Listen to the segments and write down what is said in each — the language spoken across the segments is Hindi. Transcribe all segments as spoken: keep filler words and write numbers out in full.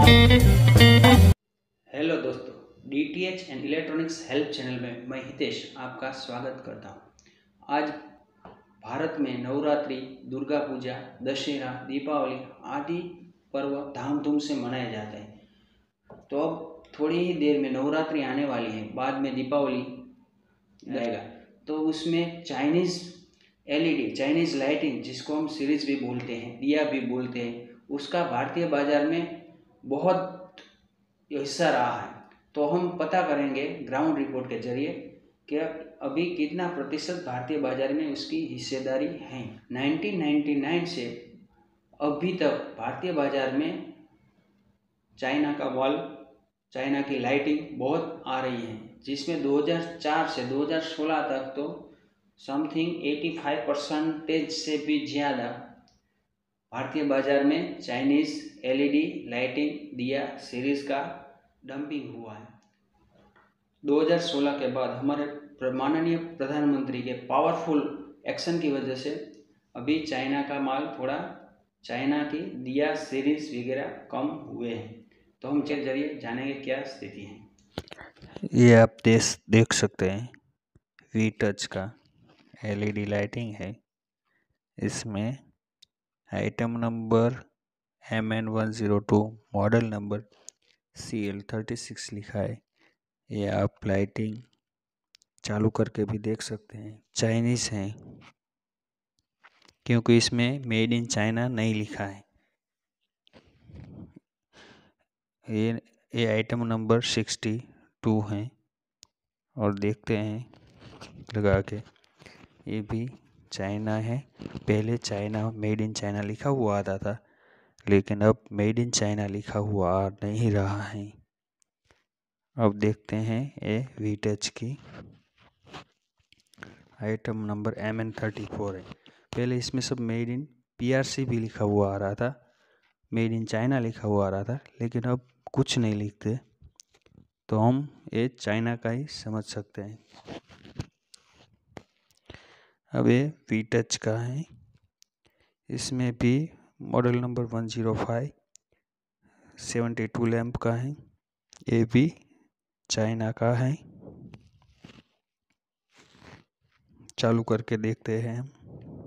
हेलो दोस्तों, D T H and electronics help channel में मैं हितेश आपका स्वागत करता हूँ। आज भारत में नवरात्रि, दुर्गा पूजा, दशहरा, दीपावली आदि पर्व धामधूम से मनाए जाते हैं। तो अब थोड़ी ही देर में नवरात्रि आने वाली है, बाद में दीपावली आएगा। तो उसमें Chinese L E D, Chinese lighting, जिसको हम सीरीज भी बोलते हैं, दिया भी बोलते हैं, उसका भारतीय बाजार में बहुत हिस्सा रहा है। तो हम पता करेंगे ग्राउंड रिपोर्ट के जरिए कि अभी कितना प्रतिशत भारतीय बाजार में उसकी हिस्सेदारी है। नाइनटीन नाइंटी नाइन से अभी तक भारतीय बाजार में चाइना का वॉल, चाइना की लाइटिंग बहुत आ रही है, जिसमें दो हज़ार चार से दो हज़ार सोलह तक तो समथिंग पचासी परसेंटेज से भी ज़्यादा भारतीय बाजार में Chinese L E D lighting दिया सीरीज का डंपिंग हुआ है। दो हज़ार सोलह के बाद हमारे माननीय प्रधानमंत्री के पावरफुल एक्शन की वजह से अभी चाइना का माल थोड़ा, चाइना की दिया सीरीज वगैरह कम हुए हैं। तो हम के जरिए जानेंगे क्या स्थिति है। ये आप देख देख सकते हैं, वी टच का एल ई डी लाइटिंग है। इसमें item number M N one zero two, model number C L thirty six लिखा है। ये आप लाइटिंग चालू करके भी देख सकते हैं। चाइनीज़ है, क्योंकि इसमें मेड इन चाइना नहीं लिखा है। ये ये आइटम नंबर सिक्सटी टू है। और देखते हैं लगा के, ये भी चाइना है। पहले चाइना, मेड इन चाइना लिखा हुआ आता था, लेकिन अब मेड इन चाइना लिखा हुआ आ नहीं रहा है। अब देखते हैं ये वी टच की item number M N thirty four है। पहले इसमें सब made in P R C भी लिखा हुआ आ रहा था, मेड इन चाइना लिखा हुआ आ रहा था, लेकिन अब कुछ नहीं लिखते, तो हम ये चाइना का ही समझ सकते हैं। अब ये वी टच का है। इसमें भी model number one zero five seventy two lamp का है। ये भी चाइना का है। चालू करके देखते हैं हम।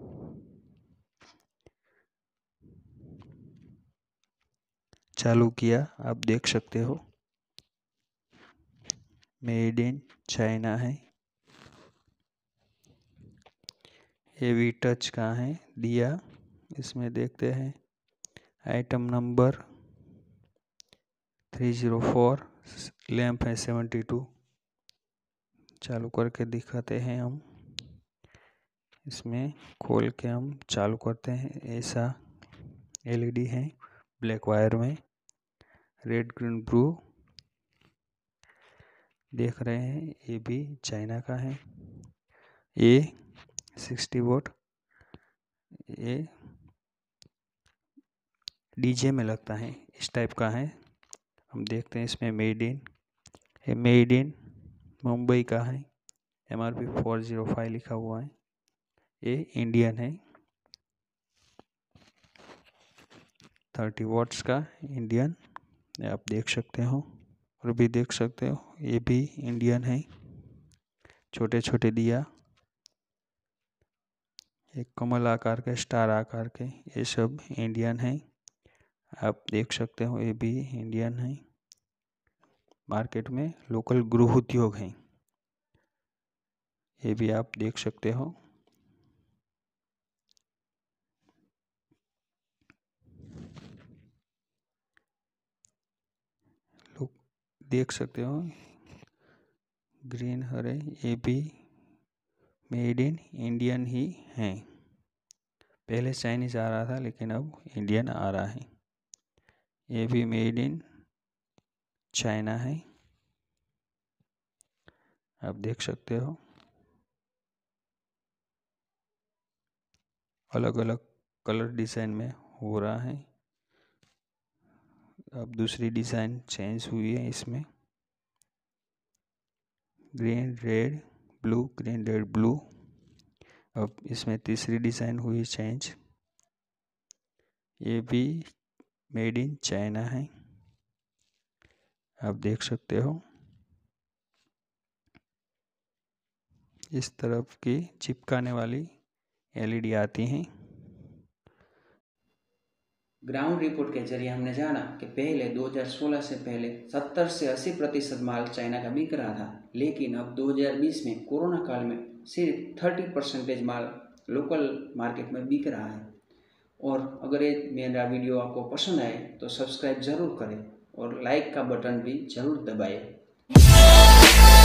चालू किया, आप देख सकते हो मेड इन चाइना है। ये वी टच का है दिया। इसमें देखते हैं item number three zero four, lamp है सेवेंटी टू। चालू करके दिखाते हैं हम। इसमें खोल के हम चालू करते हैं। ऐसा एल ई डी है, ब्लैक वायर में, रेड ग्रीन ब्लू देख रहे हैं। ये भी चाइना का है। ये सिक्सटी वोट, ये डीजे में लगता है, इस टाइप का है। हम देखते हैं इसमें मेड इन, ये मेड इन मुंबई का है। M R P four zero five लिखा हुआ है। ये इंडियन है, थर्टी वॉट्स का इंडियन, आप देख सकते हो। और भी देख सकते हो, ये भी इंडियन है। छोटे छोटे दिया, एक कमल आकार के, स्टार आकार के, ये सब इंडियन है। आप देख सकते हो, ये भी इंडियन है। मार्केट में लोकल गृह उद्योग है, ये भी आप देख सकते हो। लोग देख सकते हो, ग्रीन हरे, ये भी मेड इन इंडियन ही हैं। पहले चाइनीज आ रहा था, लेकिन अब इंडियन आ रहा है। ये भी मेड इन चाइना है, आप देख सकते हो। अलग अलग कलर डिज़ाइन में हो रहा है। अब दूसरी डिज़ाइन चेंज हुई है इसमें, green red blue, green red blue. अब इसमें तीसरी डिज़ाइन हुई चेंज। ये भी मेड इन चाइना है। आप देख सकते हो इस तरफ की चिपकाने वाली एलईडी आती हैं। ग्राउंड रिपोर्ट के जरिए हमने जाना कि पहले दो हज़ार सोलह से पहले सत्तर से अस्सी प्रतिशत माल चाइना का बिक रहा था, लेकिन अब दो हज़ार बीस में कोरोना काल में सिर्फ तीस परसेंटेज माल लोकल मार्केट में बिक रहा है। और अगर ये मेरा वीडियो आपको पसंद आए तो सब्सक्राइब ज़रूर करें और लाइक का बटन भी ज़रूर दबाएं।